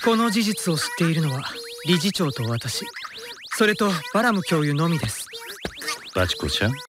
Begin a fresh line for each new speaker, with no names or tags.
この事実を知っているのは理事長と私、それとバラム教諭のみです。
バチコちゃん、